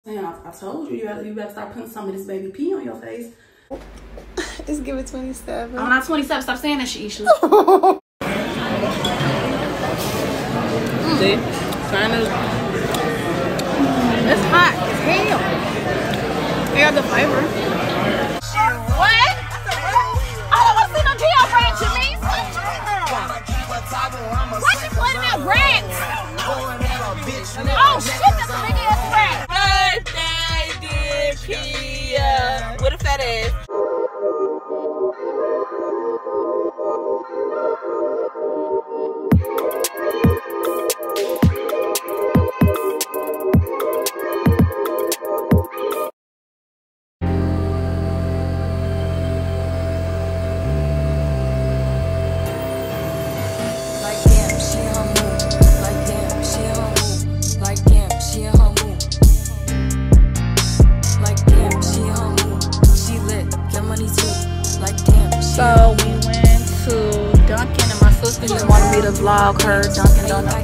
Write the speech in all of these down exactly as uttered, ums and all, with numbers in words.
Man, I, I told you, you better, you better start putting some of this baby pee on your face. It's giving twenty-seven. I'm not twenty-seven. Stop saying that shit, Isha. See? Kind of. It's hot as hell. It got the flavor. What? I don't want to see no Geo brand, Jamise. Why she putting that brand? Oh shit, that's a big ass brand. Birthday, dear Pia. What if that is? So we went to Dunkin' and my sister just wanted me to vlog her Dunkin' Donuts.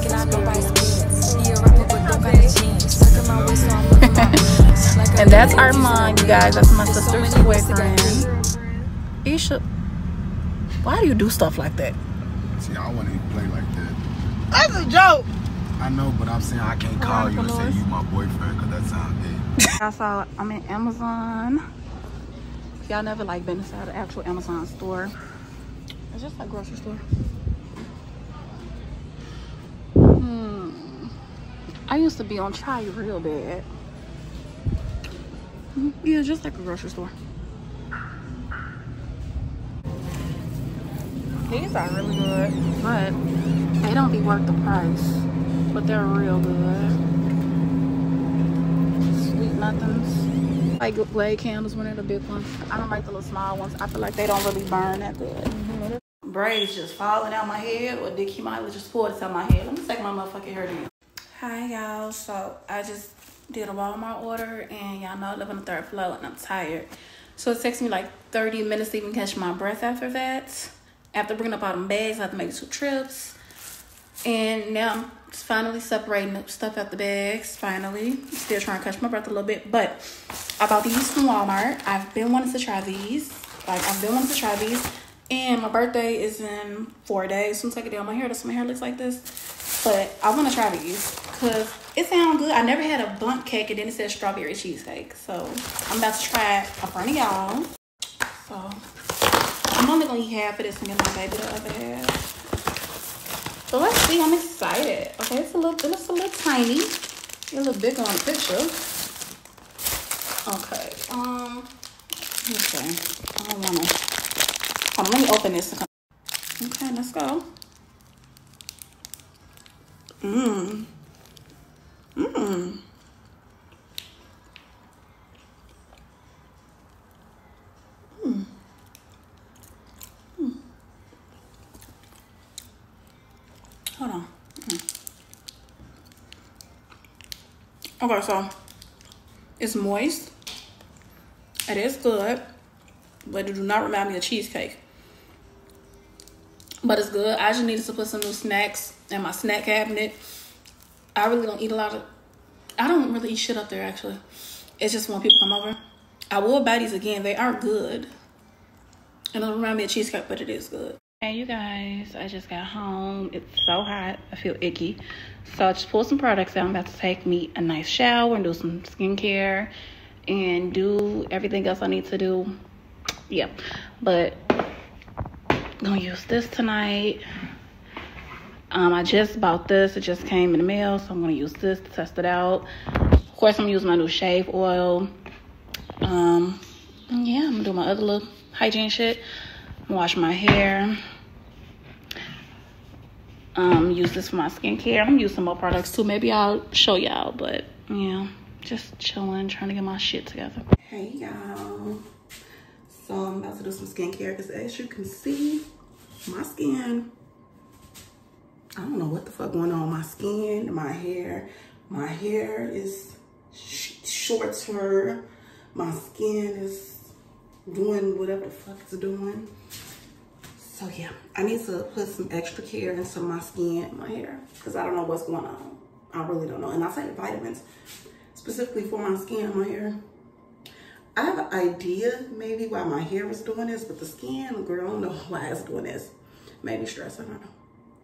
And that's Armand, you guys. That's my sister's boyfriend. Isha, why do you do stuff like that? See, I wouldn't even play like that. That's a joke. I know, but I'm saying I can't call you and say you my boyfriend because that sounds gay. I saw, I'm in Amazon. Y'all never like been inside an actual Amazon store. It's just like a grocery store. Hmm. I used to be on Chai real bad. Yeah, just like a grocery store. These are really good, but they don't be worth the price. But they're real good. Sweet nothings. Like Glade candles when they're the big ones. I don't like the little small ones. I feel like they don't really burn that good. Mm-hmm. Braids just falling out my head, or Dickie Miley just pulled it out my head. Let me take my motherfucking hair down. Hi y'all. So I just did a Walmart order, and y'all know I live on the third floor and I'm tired. So it takes me like thirty minutes to even catch my breath after that. After bringing up all them bags, I have to make two trips. And now I'm finally separating stuff out the bags, finally. Still trying to catch my breath a little bit, but I bought these from Walmart. I've been wanting to try these. Like, I've been wanting to try these. And my birthday is in four days. So I'm taking down my hair. That's why my hair looks like this. But I want to try these because it sounds good. I never had a bundt cake, and then it says strawberry cheesecake. So I'm about to try it in front of y'all. So I'm only going to eat half of this and give my baby the other half. So let's see. I'm excited. Okay, it's a little, it's a little tiny. It's a little bigger on the picture. Okay. Um. Okay. I don't wanna. Hold on, let me open this. Okay, let's go. Mmm. Mmm. Mmm. Mm. Hold on. Mm. Okay, so it's moist. It is good, but it do not remind me of cheesecake. But it's good. I just needed to put some new snacks in my snack cabinet. I really don't eat a lot of, I don't really eat shit up there, actually. It's just when people come over. I will buy these again. They are good. It don't remind me of cheesecake, but it is good. Hey, you guys, I just got home. It's so hot. I feel icky. So I just pulled some products out. I'm about to take me a nice shower and do some skincare and do everything else I need to do. Yeah, but I'm gonna use this tonight. Um, I just bought this. It just came in the mail, so I'm gonna use this to test it out. Of course, I'm gonna use my new shave oil. Um, yeah, I'm gonna do my other little hygiene shit. Wash my hair. Um, use this for my skincare. I'm gonna use some more products too. Maybe I'll show y'all, but yeah, just chilling, trying to get my shit together. Hey y'all. So I'm about to do some skincare because as you can see, my skin, I don't know what the fuck going on with my skin, my hair. My hair is sh shorter. My skin is doing whatever the fuck it's doing. So yeah, I need to put some extra care into my skin and my hair because I don't know what's going on. I really don't know. And I take vitamins. specifically for my skin and my hair. I have an idea maybe why my hair is doing this, but the skin, girl, I don't know why it's doing this. Maybe stress, I don't know.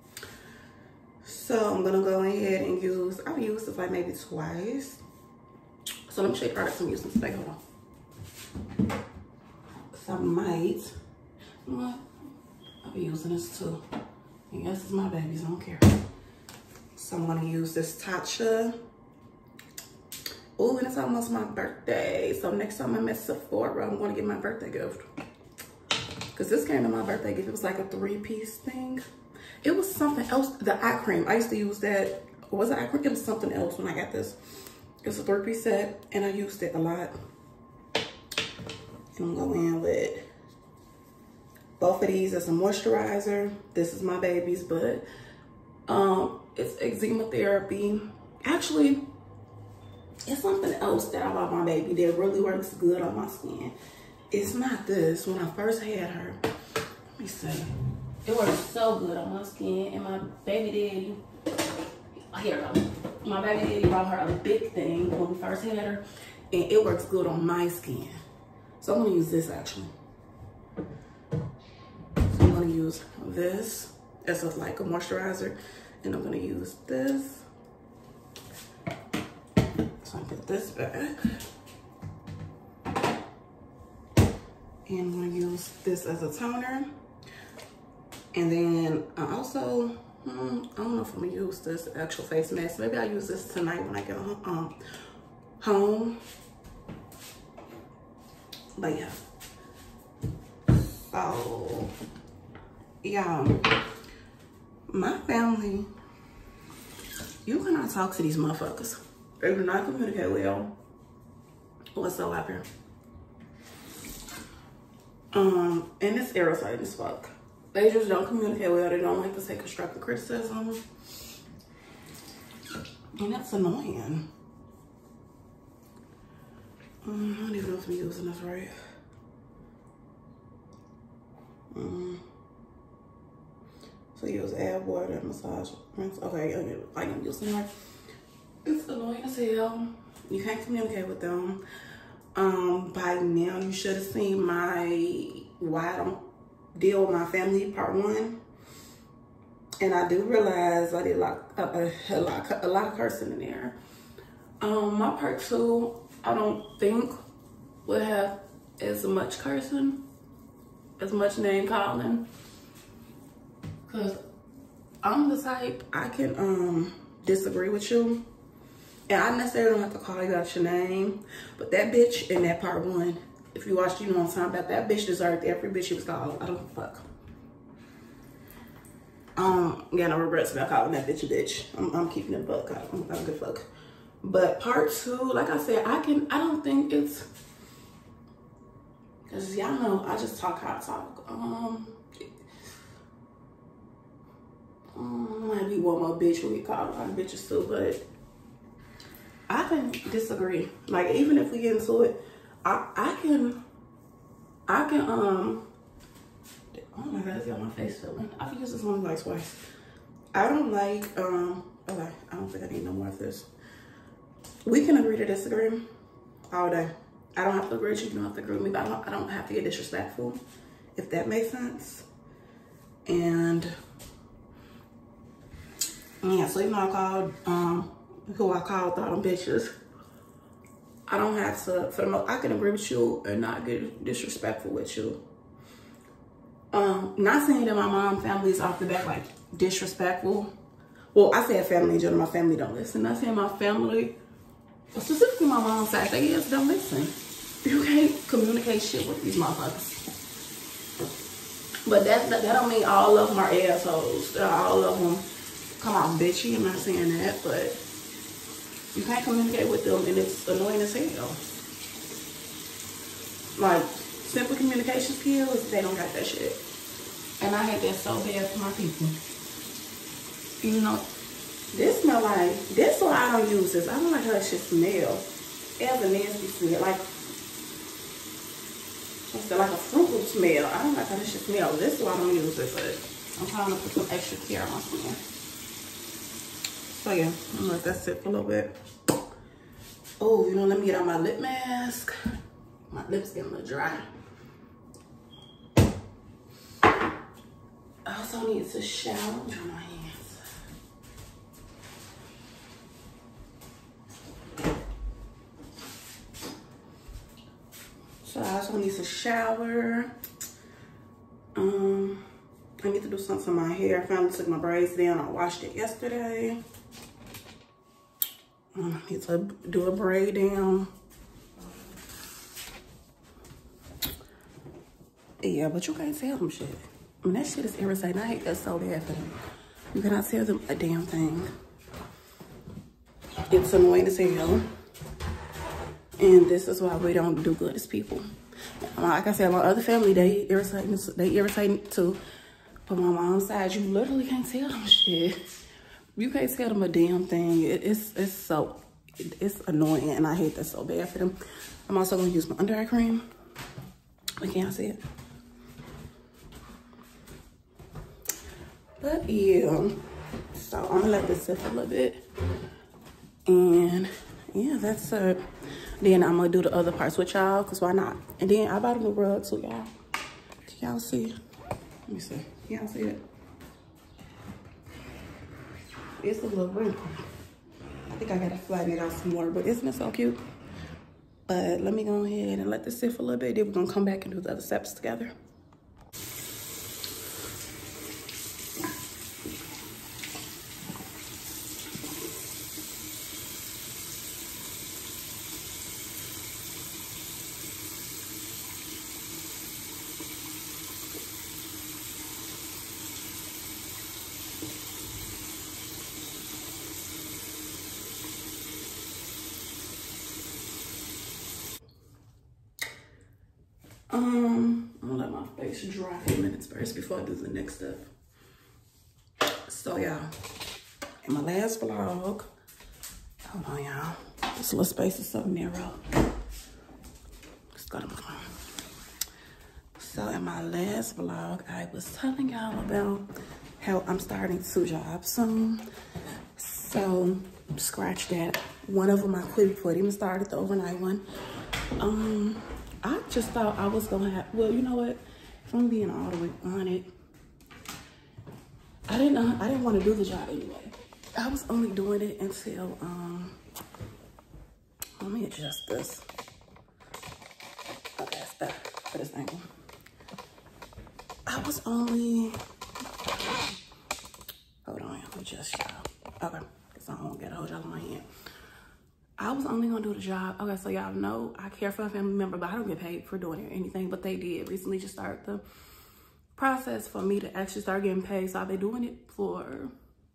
So I'm gonna go ahead and use, I've used this like maybe twice. So let me show you the products I'm using today, hold on. So I might, you know what? I'll be using this too. And yes, it's my babies, I don't care. So I'm gonna use this Tatcha. Oh, and it's almost my birthday. So next time I'm at Sephora, I'm gonna get my birthday gift. Cause this came to my birthday gift. It was like a three piece thing. It was something else, the eye cream. I used to use that, was it eye cream? It was something else when I got this. It was a three piece set and I used it a lot. And I'm going in with both of these as a moisturizer. This is my baby's, but um, it's eczema therapy. Actually, it's something else that I bought my baby that really works good on my skin. It's not this. When I first had her, let me see. It works so good on my skin. And my baby daddy, here we go. My baby daddy bought her a big thing when we first had her. And it works good on my skin. So I'm gonna use this actually. So I'm gonna use this as a, like a moisturizer. And I'm gonna use this. So I put this back. And I'm gonna use this as a toner. And then I also, hmm, I don't know if I'm gonna use this actual face mask. Maybe I'll use this tonight when I get um, home. But yeah. So, yeah. My family, you cannot talk to these motherfuckers. They do not communicate well whatsoever. Um, and it's irritating as fuck. They just don't communicate well. They don't like to take constructive criticism. And that's annoying. Um, I don't even know if I'm using this right. Um, so use add water and massage rinse. Okay, I am using it right. It's annoying as hell. You can't communicate with them. Um, by now you should have seen my why I don't deal with my family part one. And I do realize I did a lot, a, a, lot, a lot of cursing in there. Um, my part two, I don't think would have as much cursing, as much name calling. Cause I'm the type, I can um disagree with you. And I necessarily don't have to call you out your name. But that bitch in that part one, if you watched, you know what I'm talking about, that bitch deserved every bitch she was called. I don't give a fuck. Um, yeah, no regrets about calling that bitch a bitch. I'm, I'm keeping it buck. I don't, I don't give a fuck. But part two, like I said, I can, I don't think it's, cause y'all know, I just talk how I talk. Um, um, might be one more bitch we get called a lot of bitches too, but I can disagree. Like, even if we get into it, I, I can, I can, um, oh my God, it's got my face feeling. I've used this one like twice. I don't like, um, okay, I don't think I need no more of this. We can agree to disagree all day. I don't have to agree with you, you don't have to agree with me, but I don't, I don't have to get disrespectful, if that makes sense. And, yeah, so even though I called, um, who I called all them bitches, I don't have to, for the most, I can agree with you and not get disrespectful with you. Um, not saying that my mom family is off the back like disrespectful. Well, I said family in general, my family don't listen. Not saying my family, specifically my mom's side, they just don't listen. You can't communicate shit with these motherfuckers. But that, that, that don't mean all of them are assholes. All of them come out bitchy, I'm not saying that, but you can't communicate with them and it's annoying as hell. Like, simple communication skills, they don't got that shit. And I hate that so bad for my people. You know, this smell like, this why I don't use this. I don't like how that shit smell. It has a nasty smell, like, what's that, like a fruit smell. I don't like how this shit smells. This is why I don't use it, but I'm trying to put some extra care on my skin. So yeah, I'm gonna let that sit for a little bit. Oh, you know, let me get out my lip mask. My lips getting a little dry. I also need to shower. Dry my hands. So I also need to shower. Um, I need to do something to my hair. I finally took my braids down. I washed it yesterday. I need to do a braid down. Yeah, but you can't tell them shit. I mean, that shit is irritating. I hate that so bad for them. You cannot tell them a damn thing. It's annoying as hell. And this is why we don't do good as people. Like I said, my other family, they irritate me, they irritate me too. But my mom's side, you literally can't tell them shit. You can't tell them a damn thing. It, it's it's so, it, it's annoying, and I hate that so bad for them. I'm also gonna use my under eye cream. Like, can't see it. But yeah, so I'm gonna let this sit for a little bit. And yeah, that's it. Then I'm gonna do the other parts with y'all, cause why not? And then I bought a new rug too, y'all. Can y'all see? Let me see. Can y'all see it? It's a little wrinkle. I think I gotta flatten it out some more, but isn't it so cute? But let me go ahead and let this sit for a little bit. Then we're gonna come back and do the other steps together. Um, I'm gonna let my face dry for a minute first before I do the next step. So y'all, in my last vlog, hold on y'all, this little space is so narrow. Just got my phone. So in my last vlog, I was telling y'all about how I'm starting two jobs soon. So scratch that. One of them I quit before I even started, the overnight one. Um, I just thought I was gonna have, well, you know what? If I'm being all the way on it, I didn't know, I didn't want to do the job anyway. I was only doing it until, um, let me adjust this. Okay, that's better for this angle. I was only, hold on, let me just show. Okay, because I don't get a whole job on my hand. I was only gonna do the job. Okay, so y'all know I care for a family member, but I don't get paid for doing it or anything. But they did recently just start the process for me to actually start getting paid. So I've been doing it for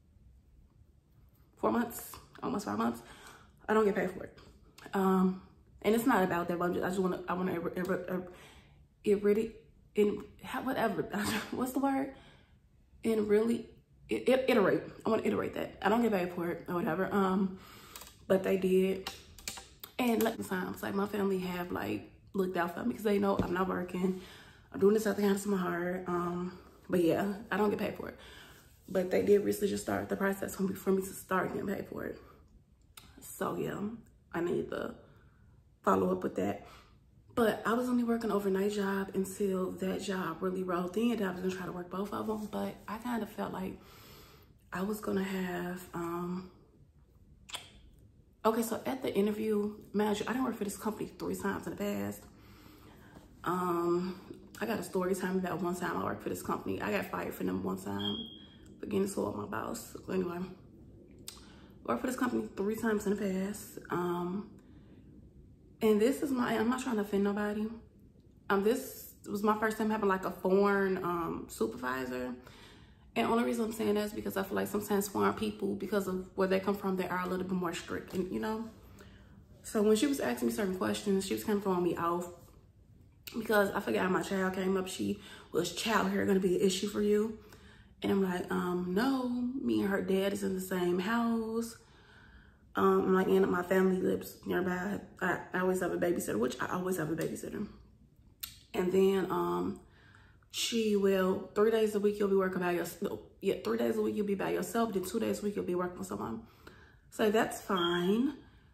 four months, almost five months. I don't get paid for it. Um, and it's not about that, but I'm just, I just wanna, I wanna, it, it, it really, in whatever, what's the word? And really, it, it, iterate. I wanna iterate that. I don't get paid for it or whatever. Um, But they did. And like the times, like my family have like looked out for me because they know I'm not working. I'm doing this out the kindness of my heart. Um, but yeah, I don't get paid for it. But they did recently just start the process for me, for me to start getting paid for it. So yeah, I need to follow up with that. But I was only working overnight job until that job really rolled in. I was gonna try to work both of them, but I kind of felt like I was gonna have, um, okay, so at the interview, imagine, I didn't work for this company three times in the past. Um, I got a story time about one time I worked for this company. I got fired for them one time for getting sold my boss. So anyway, worked for this company three times in the past. Um, and this is my, I'm not trying to offend nobody. Um, this was my first time having like a foreign um, supervisor. And the only reason I'm saying that is because I feel like sometimes foreign people, because of where they come from, they are a little bit more strict, and you know. So when she was asking me certain questions, she was kind of throwing me off because I forgot my child came up. She was child care going to be an issue for you? And I'm like, um, no, me and her dad is in the same house. Um, I'm like, and my family lives nearby. I, I always have a babysitter, which I always have a babysitter. And then, um, she will, three days a week you'll be working by yourself. No, yeah, three days a week you'll be by yourself. Then two days a week you'll be working with someone. So that's fine.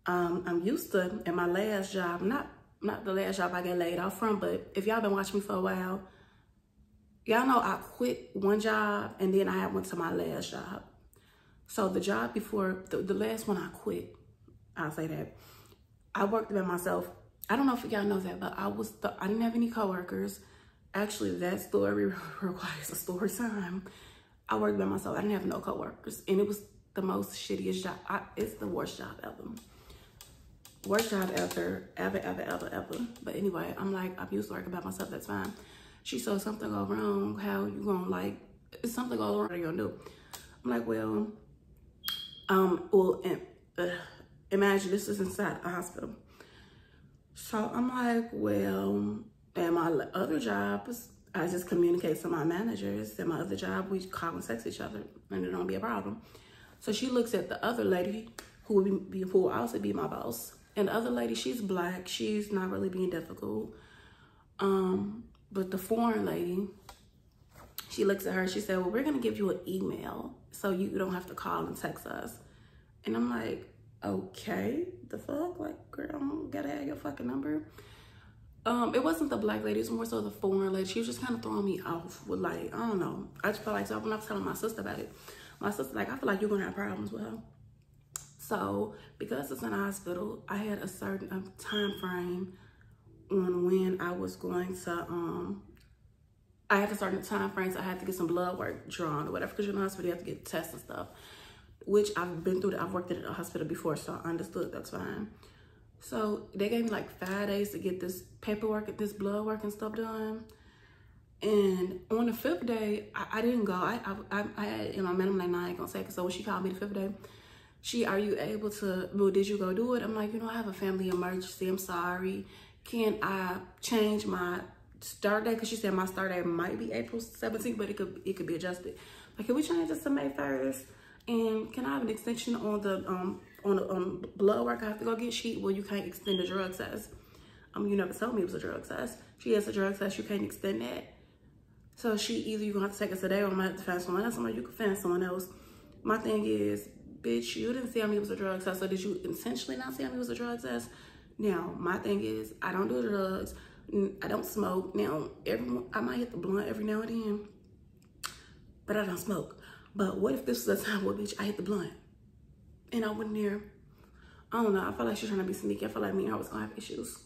Um, I'm used to, in my last job, not not the last job I got laid off from, but if y'all been watching me for a while, y'all know I quit one job and then I went to my last job. So the job before, the, the last one I quit, I'll say that, I worked by myself. I don't know if y'all know that, but I was the, I didn't have any coworkers. Actually, that story requires a story time. I worked by myself. I didn't have no coworkers, and it was the most shittiest job. I, it's the worst job ever. Worst job ever, ever, ever, ever, ever. But anyway, I'm like, I'm used to working by myself. That's fine. She saw something go wrong. How you gonna like? If something goes wrong, what are you gonna do? I'm like, well, um, well, and, uh, imagine this is inside a hospital. So I'm like, well, and my other jobs, I just communicate to my managers. And my other job, we call and text each other, and it don't be a problem. So she looks at the other lady, who would be, who will also be my boss. And the other lady, she's black. She's not really being difficult. Um, but the foreign lady, she looks at her. She said, well, we're going to give you an email so you don't have to call and text us. And I'm like, okay, the fuck? Like, girl, I don't gotta have your fucking number. Um, it wasn't the black lady, it was more so the foreign lady. She was just kind of throwing me off with, like, I don't know. I just felt like, so when I was telling my sister about it, my sister, like, I feel like you're gonna have problems with her. So, because it's in a hospital, I had a certain um, time frame on when I was going to, um, I had a certain time frame, so I had to get some blood work drawn or whatever, because you're in the hospital, you have to get tests and stuff, which I've been through, I've worked at a hospital before, so I understood that's fine. So they gave me like five days to get this paperwork, this blood work and stuff done. And on the fifth day, I, I didn't go. I, I, I had, you know, my like, nah, I ain't gonna say it. So when she called me the fifth day, she, are you able to, well, did you go do it? I'm like, you know, I have a family emergency. I'm sorry. Can I change my start date? Because she said my start date might be April seventeenth, but it could, it could be adjusted. Like, can we change this to May first? And can I have an extension on the um on the um, blood work I have to go get? She, well, you can't extend the drug test. Um, you never told me it was a drug test. She has a drug test, you can't extend that. So she, either you're gonna have to take it today or I might have to find someone else, or you can find someone else. My thing is, bitch, you didn't tell me it was a drug test, so did you intentionally not tell me it was a drug test? Now, my thing is, I don't do drugs, I don't smoke. Now, every, I might hit the blunt every now and then, but I don't smoke. But what if this was a time where, bitch, I hit the blunt and I went there? I don't know. I feel like she's trying to be sneaky. I feel like me and her was gonna have issues.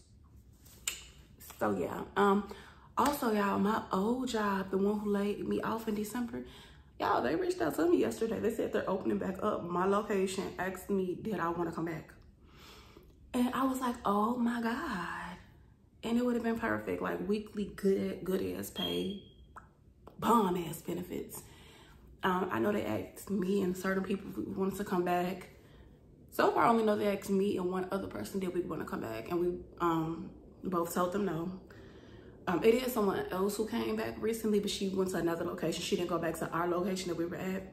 So yeah. Um. Also, y'all, my old job, the one who laid me off in December, y'all, they reached out to me yesterday. They said they're opening back up. My location asked me, did I want to come back? And I was like, oh my God. And it would have been perfect. Like weekly good, good ass pay, bomb ass benefits. Um, I know they asked me and certain people who wanted to come back. So far, I only know they asked me and one other person did we want to come back, and we um, both told them no. Um, it is someone else who came back recently, but she went to another location. She didn't go back to our location that we were at.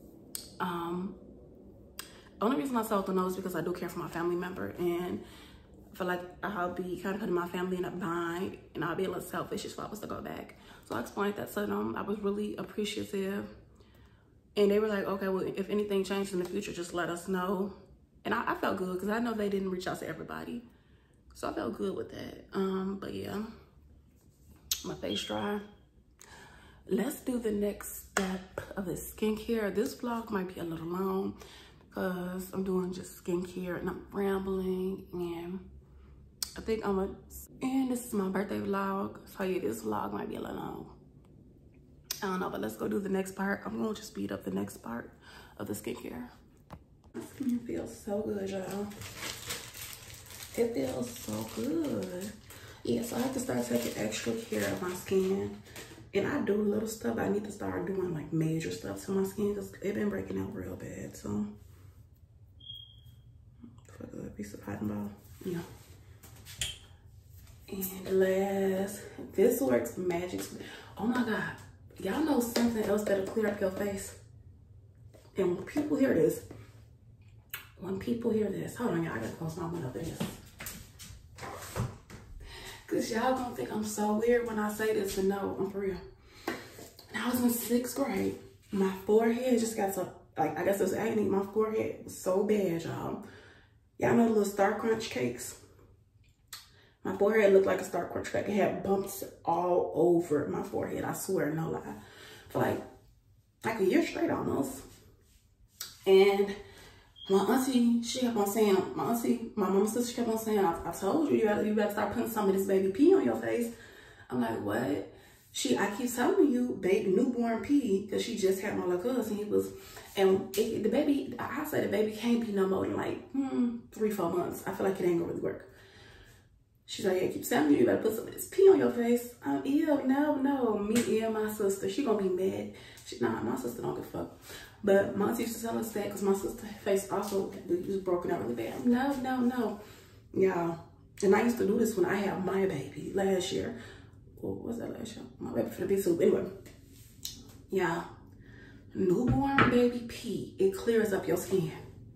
Um, only reason I told them no is because I do care for my family member, and I feel like I'll be kind of putting my family in a bind, and I'll be a little selfish if I was to go back. So I explained that to them. I was really appreciative. And they were like, okay, well, if anything changes in the future, just let us know. And I, I felt good because I know they didn't reach out to everybody. So I felt good with that. Um, but yeah, my face dry. Let's do the next step of the skincare. This vlog might be a little long because I'm doing just skincare and I'm rambling. And I think I'm gonna, and this is my birthday vlog. So yeah, this vlog might be a little long. I don't know, but let's go do the next part. I'm gonna just speed up the next part of the skincare. My skin feels so good, y'all. It feels so good. Yeah, so I have to start taking extra care of my skin. And I do little stuff, but I need to start doing like major stuff to my skin because it's been breaking out real bad. So, for a piece of cotton ball, yeah. And last, this works magic. Oh my God. Y'all know something else that'll clear up your face? And when people hear this, when people hear this, hold on, y'all, I gotta close my window for this. Cause y'all gonna think I'm so weird when I say this, but no, I'm for real. When I was in sixth grade, my forehead just got so, like, I guess it was acne. My forehead was so bad, y'all. Y'all know the little Star Crunch cakes? My forehead looked like a Star Crunch cake. It had bumps all over my forehead. I swear, no lie. For like, like a year straight almost. And my auntie, she kept on saying, my auntie, my mama's sister kept on saying, I, I told you, you gotta, you gotta start putting some of this baby pee on your face. I'm like, what? She, I keep telling you, baby, newborn pee, because she just had my little cousin. He was, and it, the baby, I say the baby can't be no more than like hmm, three, four months. I feel like it ain't gonna really work. She's like, yeah, I keep telling you, you better put some of this pee on your face. I'm, ew, no, no, me and my sister. She gonna be mad. She, nah, my sister don't give a fuck. But my auntie used to tell us that because my sister's face also was broken out really bad. No, no, no. Y'all. And I used to do this when I had my baby last year. What was that last year? My baby for the big soup. Anyway. Y'all. Newborn baby pee. It clears up your skin.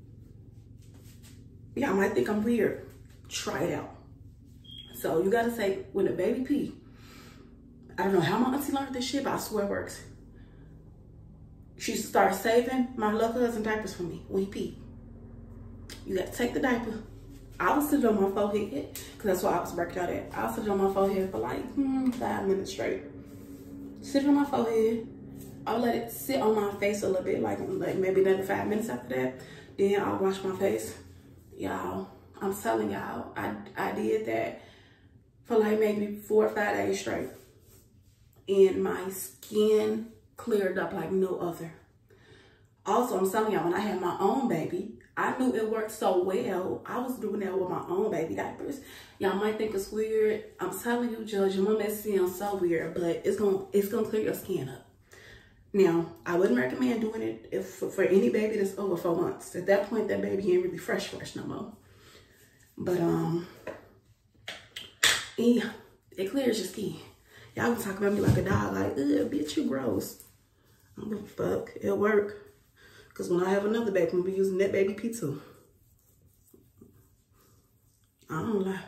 Y'all might think I'm weird. Try it out. So you gotta say, when the baby pee, I don't know how my auntie learned this shit, but I swear it works. She started saving my little cousin diapers for me when he peed. You got to take the diaper. I was sitting on my forehead, because that's why I was working out at. I was sitting on my forehead for like hmm, five minutes straight. Sitting on my forehead. I'll let it sit on my face a little bit, like, like maybe another five minutes after that. Then I'll wash my face. Y'all, I'm telling y'all, I, I did that for like maybe four or five days straight. And my skin cleared up like no other. Also, I'm telling y'all, when I had my own baby, I knew it worked so well. I was doing that with my own baby diapers. Y'all might think it's weird. I'm telling you, Judge, your mom may sound so weird, but it's gonna it's gonna clear your skin up. Now, I wouldn't recommend doing it if for, for any baby that's over four months. At that point, that baby ain't really fresh fresh no more. But um, yeah, it clears your skin. Y'all can talk about me like a dog, like, ugh, bitch, you gross. I don't give a fuck. It'll work. Because when I have another baby, I'm going to be using that baby pee too. I don't lie.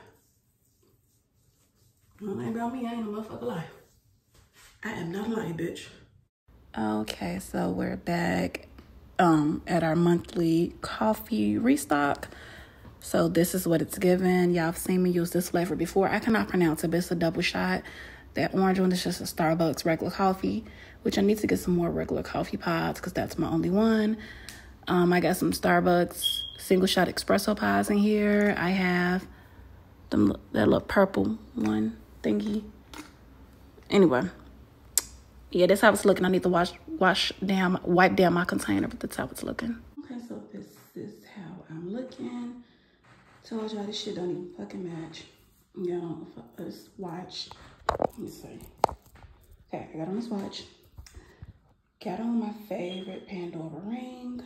Don't lie about me. I ain't a motherfucker lie. I am not a lie, bitch. Okay, so we're back um, at our monthly coffee restock. So this is what it's given. Y'all have seen me use this flavor before. I cannot pronounce it, but it's a double shot. That orange one is just a Starbucks regular coffee, which I need to get some more regular coffee pods because that's my only one. Um, I got some Starbucks single shot espresso pods in here. I have them, that little purple one thingy. Anyway, yeah, that's how it's looking. I need to wash, wash down, wipe down my container, but that's how it's looking. Okay, so this is how I'm looking. Told y'all this shit don't even fucking match. Y'all, let's watch. Let me see. Okay, I got on this watch. Got on my favorite Pandora ring.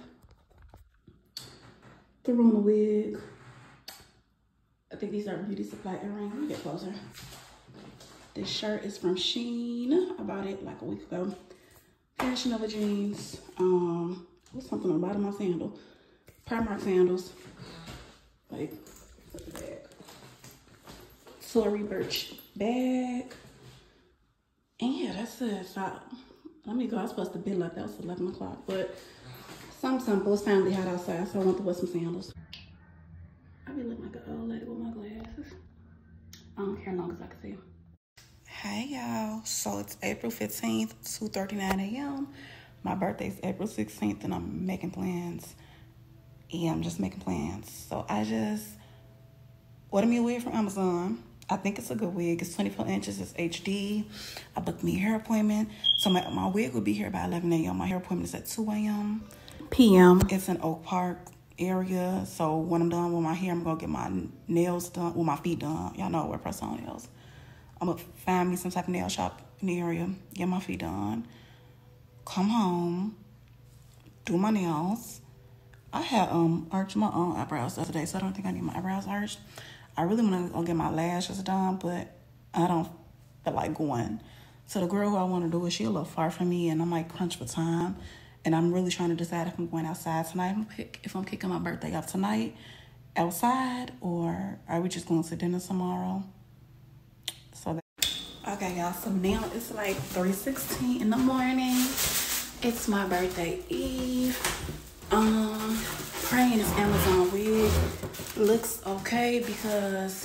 Threw on a wig. I think these are Beauty Supply earrings. Let me get closer. This shirt is from Shein. I bought it like a week ago. Fashion Nova jeans. Um, what's something on the bottom of my sandal? Primark sandals. Like, what's the bag? Tory Burch bag. And yeah, that's it. So, let me go. I was supposed to be like that. It was eleven o'clock. But some simple. It's finally hot outside, so I want to wear some sandals. I be looking like an old lady with my glasses. I don't care as long as I can see them. Hey, y'all. So, it's April fifteenth, two thirty-nine a m My birthday's April sixteenth, and I'm making plans. Yeah, I'm just making plans. So, I just ordered me a wig from Amazon. I think it's a good wig. It's twenty-four inches. It's H D. I booked me a hair appointment. So my, my wig will be here by eleven a m My hair appointment is at two a m p m It's in Oak Park area. So when I'm done with my hair, I'm going to get my nails done. Well, my feet done. Y'all know I wear press-on nails. I'm going to find me some type of nail shop in the area. Get my feet done. Come home. Do my nails. I had um arched my own eyebrows the other day, so I don't think I need my eyebrows arched. I really want to go get my lashes done, but I don't feel like going. So the girl who I want to do it, she a little far from me, and I'm like crunch for time. And I'm really trying to decide if I'm going outside tonight. I'm pick, if I'm kicking my birthday off tonight outside, or are we just going to dinner tomorrow? So that. Okay, y'all. So now it's like three sixteen in the morning. It's my birthday eve. Um, praying this Amazon wig looks okay because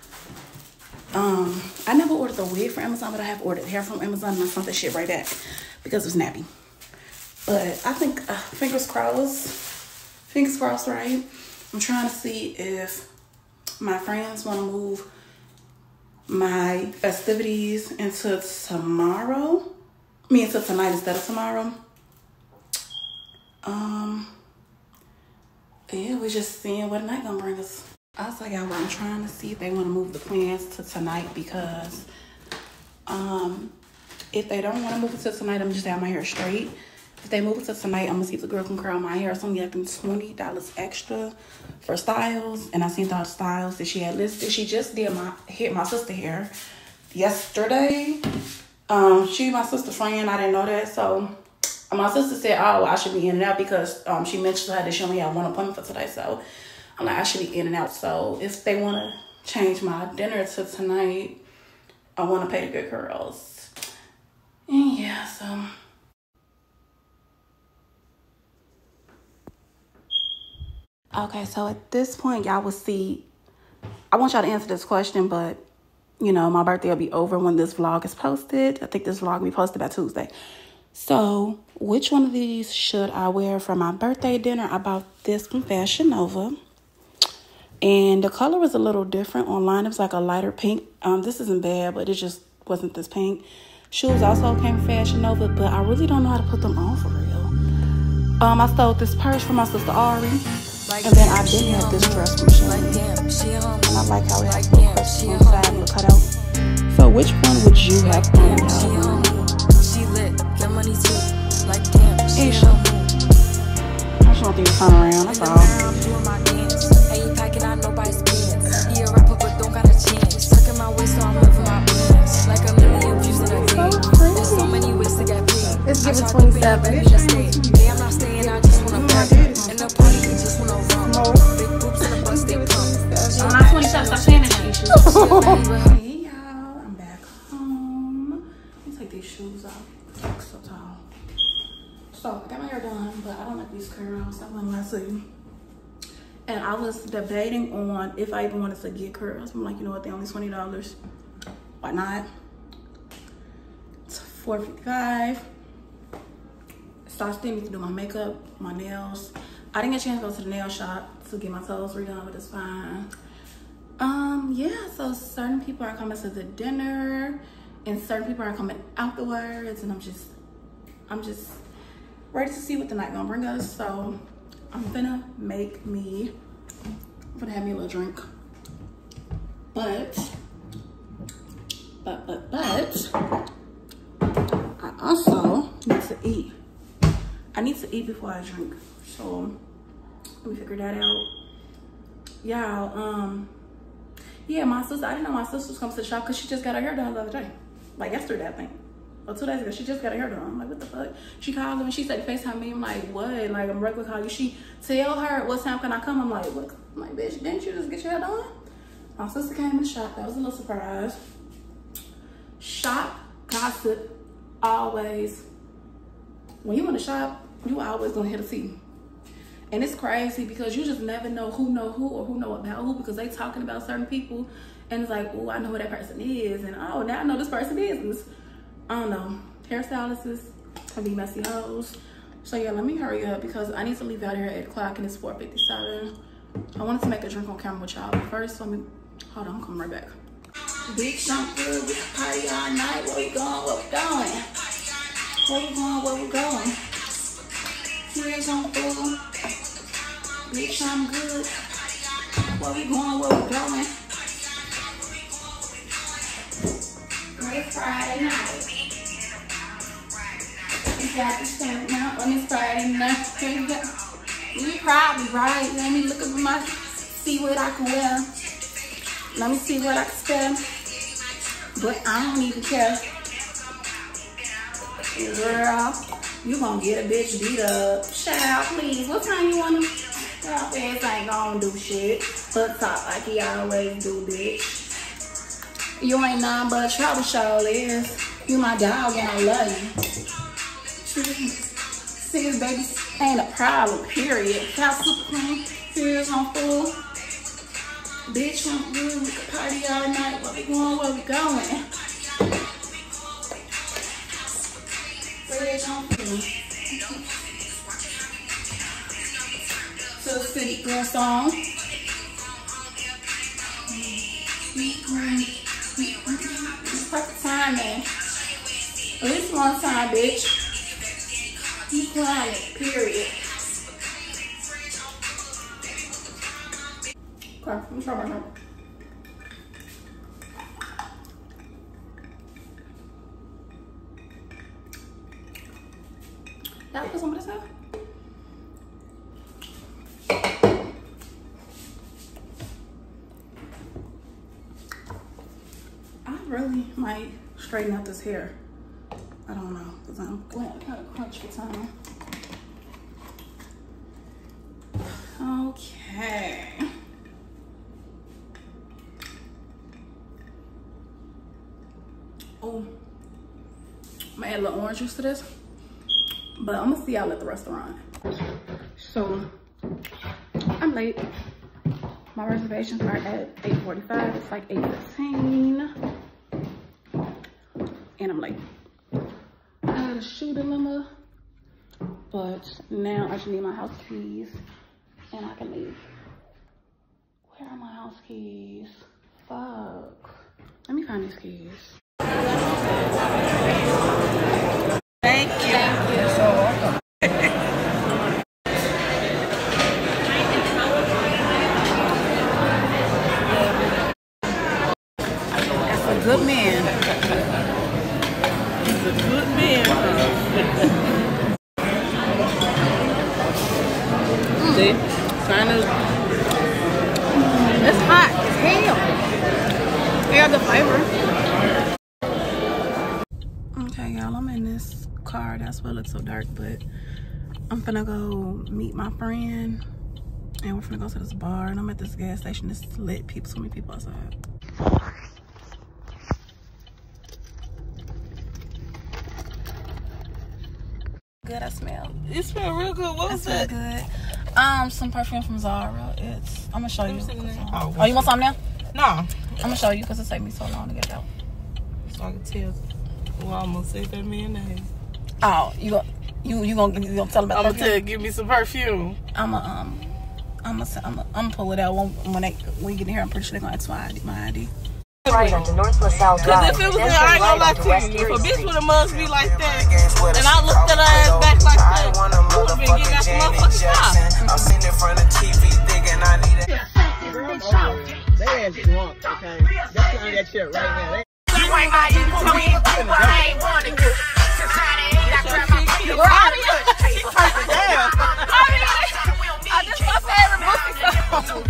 um I never ordered the wig from Amazon, but I have ordered hair from Amazon and I sent that shit right back because it was nappy. But I think uh, fingers crossed, fingers crossed, right? I'm trying to see if my friends want to move my festivities into tomorrow. I mean, into tonight instead of tomorrow. Um, yeah, we're just seeing what the night gonna bring us. I was like, y'all, I'm trying to see if they want to move the plans to tonight because, um, if they don't want to move it to tonight, I'm just have my hair straight. If they move it to tonight, I'm gonna see if the girl can curl my hair. It's only like twenty dollars extra for styles, and I seen all the styles that she had listed. She just did my hair, my sister hair yesterday. Um, she my sister friend. I didn't know that, so my sister said, "Oh, I should be in and out," because um she mentioned to her that she only had one appointment for today. So I'm like, I should be in and out. So if they want to change my dinner to tonight, I want to pay the good curls. And yeah, so. Okay, so at this point, y'all will see, I want y'all to answer this question, but, you know, my birthday will be over when this vlog is posted. I think this vlog will be posted by Tuesday. So, which one of these should I wear for my birthday dinner? I bought this from Fashion Nova. And the color was a little different online. It was like a lighter pink. Um, this isn't bad, but it just wasn't this pink. Shoes also came from Fashion Nova, but I really don't know how to put them on for real. Um, I stole this purse from my sister Ari. And then I didn't have this dress from Shein. And I like how it has little crisps on the side and the cutout. So which one would you have on, y'all? She lit, got money too. Like damn, she I just want you to turn around, that's all. Ain't packing out nobody's pants. He a rapper but don't got a chance. Sucking my waist so I'm living my plans. Like a million views in a day. There's so many ways to get paid. It's giving twenty-seven. Hey, I'm not staying, I just wanna party. In the party, you just wanna run. Big boobs in the bus, they pump. I'm not twenty-seven, stop saying that. Hey y'all, I'm back home. Let me take these shoes off. It's so tall. So I got my hair done, but I don't like these curls. I wouldn't lie to you. And I was debating on if I even wanted to get curls. I'm like, you know what? They're only twenty dollars. Why not? It's four fifty-five. So I still need to do my makeup, my nails. I didn't get a chance to go to the nail shop to get my toes redone, but it's fine. Um, yeah, so certain people are coming to the dinner and certain people are coming afterwards, and I'm just, I'm just ready to see what the night gonna bring us. So I'm gonna make me, I'm gonna have me a little drink. But, but, but, but, I also need to eat. I need to eat before I drink. So let me figure that out. Y'all, um, yeah, my sister, I didn't know my sister was coming to the shop because she just got her hair done the other day. Like yesterday, I think. Or two days ago, she just got her hair done. I'm like, what the fuck? She called her and she said, FaceTime me. I'm like, what? Like, I'm regular call you. She tell her, what time can I come? I'm like, what? I'm like, bitch, didn't you just get your hair done? My sister came in the shop. That was a little surprise. Shop gossip always. When you in the shop, you always gonna hit a T. And it's crazy because you just never know who know who or who know about who because they talking about certain people and it's like, oh, I know who that person is, and oh, now I know this person's business. I don't know. Hairstylists can be messy hoes. So yeah, let me hurry up because I need to leave out here at eight o'clock and it's four fifty-seven. I wanted to make a drink on camera with y'all, but first let me, hold on, I'm coming right back. Big jump good, we can party all night. Where we going, where we going? Where we going, where we going? Here's on food. Bitch, I'm good. Where we going, where we going? It's Friday night. We got the same now on this Friday night. Here we go. We probably right. Let me look at my, see what I can wear. Let me see what I can spell. But I don't even care. Girl, you gonna get a bitch beat up. Child, please. What time you wanna? Y'all ass ain't gonna do shit. But talk like he always do, bitch. You ain't none but trouble, show is. You my dog and I love you. See this baby Ain't a problem, period. House super clean, periods on full. Bitch, I'm good. We can party all night. Where we going? Where we going? Fridge on full. To the city, girl song. Perfect time, man. At least one time, bitch. You quiet, period. Okay, let me try my drink. Y'all put some of this out? I really might straighten out this hair. I don't know, because I'm going kind of crunch for time. Okay. Oh, I'm gonna add a little orange juice to this, but I'm gonna see y'all at the restaurant. So, I'm late. My reservations are at eight forty-five. It's like eight fifteen. And I'm late. I had a shoe dilemma, but now I just need my house keys and I can leave. Where are my house keys? Fuck. Let me find these keys. Thank you. Thank you. So welcome. That's a good man. He's a good man. See? Kind of. It's hot as hell. They got the flavor. Okay, y'all, I'm in this car. That's why it looks so dark, but I'm finna go meet my friend. And we're finna go to this bar. And I'm at this gas station. It's lit. People, so many people outside. Good, I smell. It smells real good. What was That's that? good. Um, some perfume from Zara. It's. I'm gonna show you. Oh, Oh, you want some now? No. I'm gonna show you because it take me so long to get it out. So I can tell. Well, I'm gonna say that man name. Oh, you go. You you gonna you gonna tell them about I'm that? gonna tell. Give me some perfume. I'm gonna um, I'm gonna I'm gonna I'm pull it out when when they when you get in here. I'm pretty sure they're gonna ask for my I D. My I D. Right onto North LaSalle Cause Drive. if it was Then there, turn I ain't gonna right lie onto to West you. If Erie a bitch Street. would have mugged me like that, and I looked at her ass back like that, you would've been getting that motherfucking shot. I'm sitting in front of T V thinking I need it. They ass drunk, okay? That's on that shit right now. They You ain't got you for me, but I ain't wanting you. Damn. That's my favorite movie song.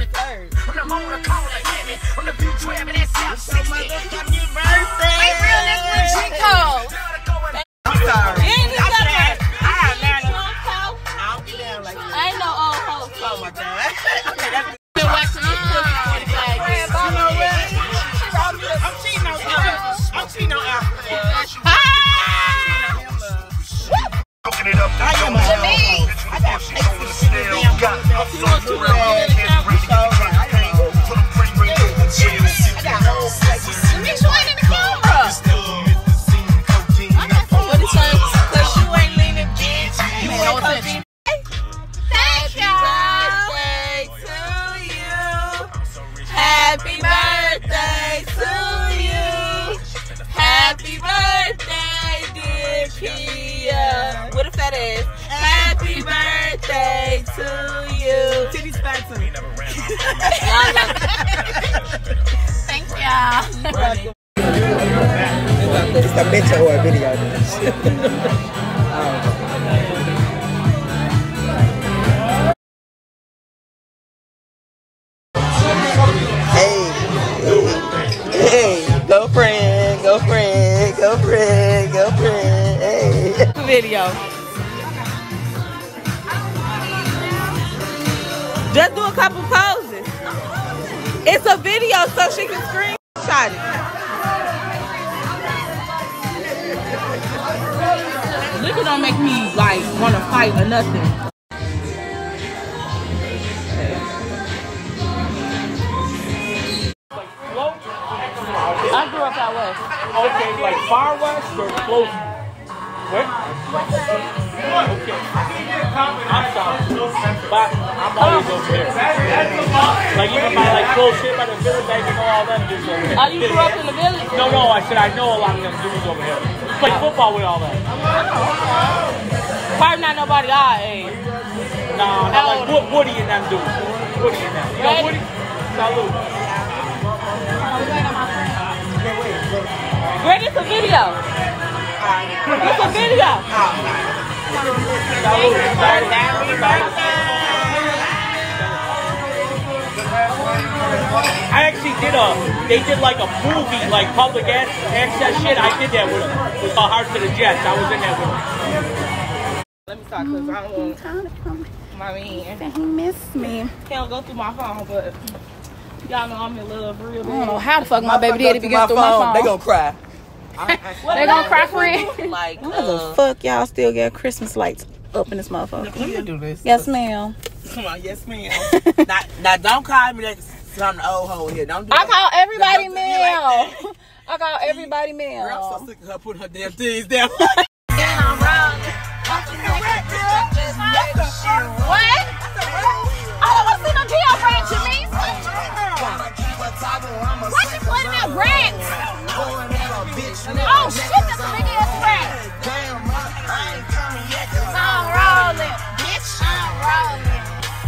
I'm sorry. You ain't even got that. I You don't want coke? I don't get down like that. I ain't no old hoe. Oh my god. Okay, that's Been waxing this pussy forty-five years. you know what? I'm cheating on Alpha. I'm cheating on Alpha. I am a Janine. I got places in this damn got You want two little niggas in the camera? I got whole places. Janine, you ain't in the camera. What he say? Cause you ain't leaning, bitch. You Man, no ain't attention. Thank you. Birthday to you. Happy birthday to you. Happy birthday, dear Kia. What if that is? Happy birthday to you. Titties back to me. Thank y'all. It's a picture or a video. Hey, hey, hey, girlfriend, girlfriend, girlfriend, girlfriend, hey. Video. Just do a couple poses. It's a video so she can screenshot it. Liquor don't make me like want to fight or nothing. I grew up out west. Okay, like far west or close? Where? Okay. I'm sorry. But I'm always over there. Like even by like close shit by the village, I even know all them dudes over there. Oh, you grew up in the village? No, no, I said I know a lot of them dudes over here. We play football with all that. Probably not nobody our age. Nah, not like Wo- Woody and them dudes. Woody and them. You know Woody? Salute. Greg, it's a video. It's a video. I actually did a, they did like a movie, like public access shit. I did that with them. It was called Heart to the Jets. I was in that with them. Let me talk because I don't want my man. He missed me. Can't go through my phone, but y'all know I'm in love real I bad. don't know how the fuck my baby did if you get through my phone. They gonna cry. They gonna cry, friend. Like, Why the fuck y'all still got Christmas lights up in this motherfucker? Let me do this. Yes, ma'am. Come on, yes, ma'am. now, now, don't call me that. I'm the old hoe here. Don't do I that. call everybody Don't do me like ma'am. that. I call everybody ma'am. Girl, I'm so sick of her putting her damn things down. What? I don't want to see no deal branch, you mean? Why she putting that branch? Oh shit, that's a big ass branch. I'm rolling, bitch. I'm rolling.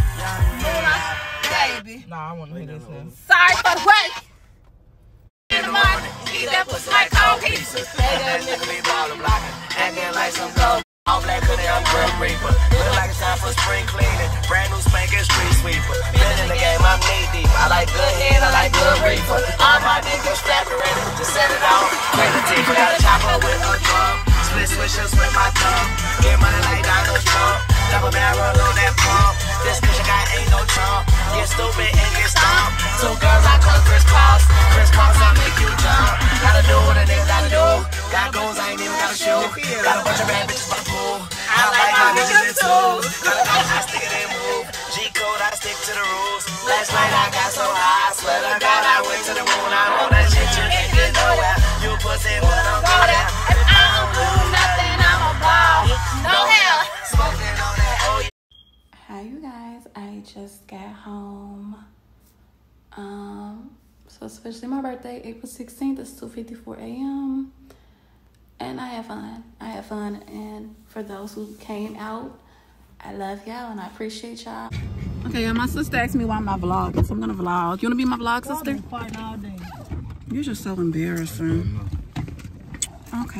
Baby. Nah, I want to hear this now. Sorry for the wait. In the morning, eat that pussy like cold pieces. Acting like some gold. All black hoodie, I'm Grim Reaper. Look like it's time for spring cleaning. Brand new spanking street sweeper. Been in the game, I'm knee deep. I like good head, I like good reefer. All my niggas strapped and ready to set it off. Break the teeth, got a chopper with a drum. Split swishers with my thumb. Get money like Donald Trump. Double barrel on that pump. This cushion guy ain't no chump. Get stupid and get stomped. Two girls, I call Chris Cross. Chris Cross, I make you jump. Gotta do what a nigga gotta do. Got goals, I ain't even gotta shoot. Got a bunch of bad bitches by the pool. I like my bitches in tools. Got a gun, I stick it in move. G code, I stick to the rules. Last night I got so high, I swear to God I went to the moon. I know that shit you can't get nowhere. You pussy, but I'm go there. If I don't do nothing, I'm a ball. No hell. Smoking on that, oh yeah. Hi, you guys. I just got home. Um, so it's officially my birthday, April sixteenth. It's two fifty-four a.m. And I had fun. I had fun. And for those who came out, I love y'all and I appreciate y'all. Okay, yeah, my sister asked me why I'm not vlogging, so I'm gonna vlog. You wanna be my vlog, sister? You're just so embarrassing. Okay.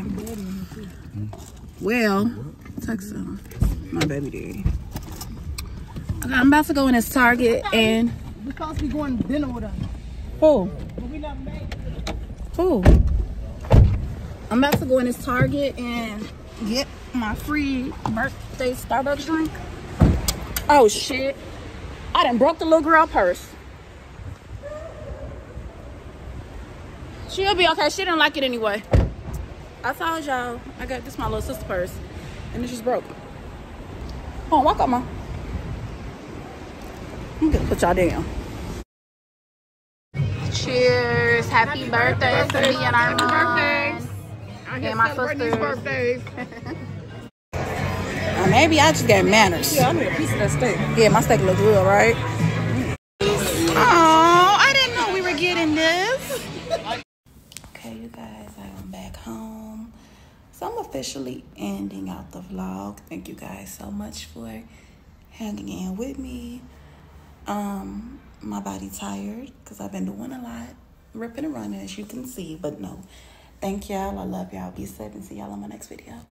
Well, text him. My baby daddy. Okay, I'm about to go in this Target and We're supposed to be going to dinner with us. who? But we not made. Who? I'm about to go in this Target and get my free birthday Starbucks drink. Oh shit. I done broke the little girl purse. She'll be okay. She didn't like it anyway. I told y'all. I got this my little sister purse. And it just broke. Hold on, walk up, Mom. I'm gonna put y'all down. Cheers. Happy, Happy birthday, birthday to me and our mom. And my sister's birthdays. uh, maybe I just got manners. Yeah, I need a piece of that steak. Yeah, my steak looks good, right? Oh, I didn't know we were getting this. Okay, you guys, I am back home. So I'm officially ending out the vlog. Thank you guys so much for hanging in with me. Um, my body tired because I've been doing a lot, ripping and running, as you can see. But no, thank y'all. I love y'all. Be safe and see y'all on my next video.